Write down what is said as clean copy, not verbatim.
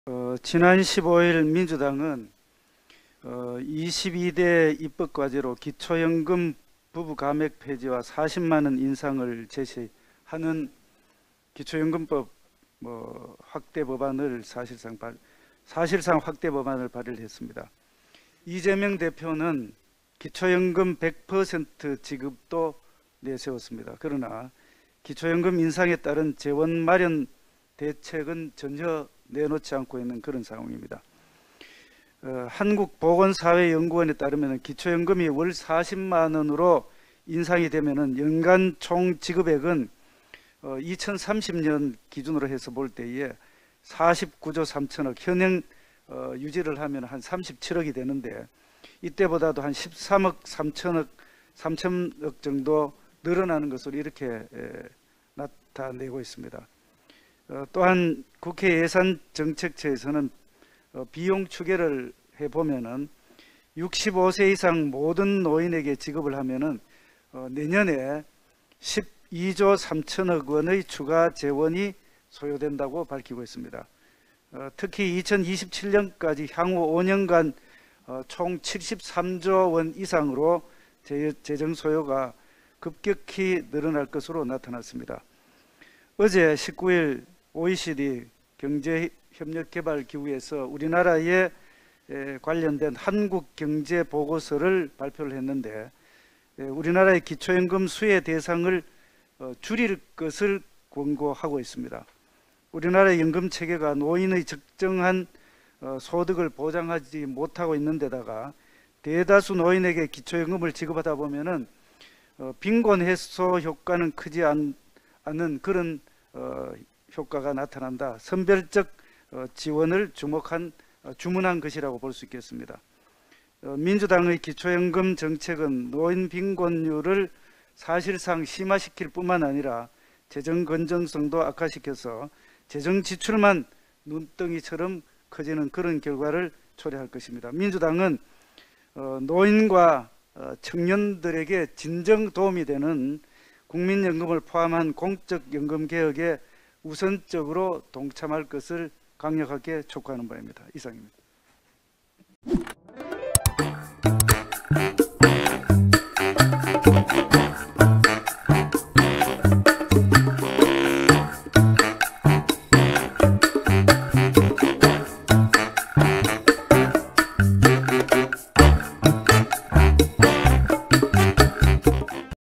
지난 15일 민주당은 22대 입법과제로 기초연금 부부 감액 폐지와 40만 원 인상을 제시하는 기초연금법 확대 법안을 사실상 확대 법안을 발의를 했습니다. 이재명 대표는 기초연금 100% 지급도 내세웠습니다. 그러나 기초연금 인상에 따른 재원 마련 대책은 전혀 내놓지 않고 있는 그런 상황입니다. 한국보건사회연구원에 따르면 기초연금이 월 40만 원으로 인상이 되면 연간 총 지급액은 2030년 기준으로 해서 볼 때에 49조 3천억, 현행 유지를 하면 한 37억이 되는데 이때보다도 한 13억 3천억 정도 늘어나는 것으로 이렇게 나타내고 있습니다. 또한 국회 예산정책처에서는 비용 추계를 해보면은 65세 이상 모든 노인에게 지급을 하면은 내년에 12조 3천억 원의 추가 재원이 소요된다고 밝히고 있습니다. 특히 2027년까지 향후 5년간 총 73조 원 이상으로 재정 소요가 급격히 늘어날 것으로 나타났습니다. 어제 19일 OECD 경제협력개발기구에서 우리나라에 관련된 한국경제보고서를 발표를 했는데 우리나라의 기초연금 수혜 대상을 줄일 것을 권고하고 있습니다. 우리나라의 연금체계가 노인의 적정한 소득을 보장하지 못하고 있는 데다가 대다수 노인에게 기초연금을 지급하다 보면은 빈곤 해소 효과는 크지 않는 그런 효과가 나타난다. 선별적 지원을 주문한 것이라고 볼 수 있겠습니다. 민주당의 기초연금 정책은 노인 빈곤율을 사실상 심화시킬 뿐만 아니라 재정 건전성도 악화시켜서 재정 지출만 눈덩이처럼 커지는 그런 결과를 초래할 것입니다. 민주당은 노인과 청년들에게 진정 도움이 되는 국민연금을 포함한 공적연금 개혁에 우선적으로 동참할 것을 강력하게 촉구하는 바입니다. 이상입니다.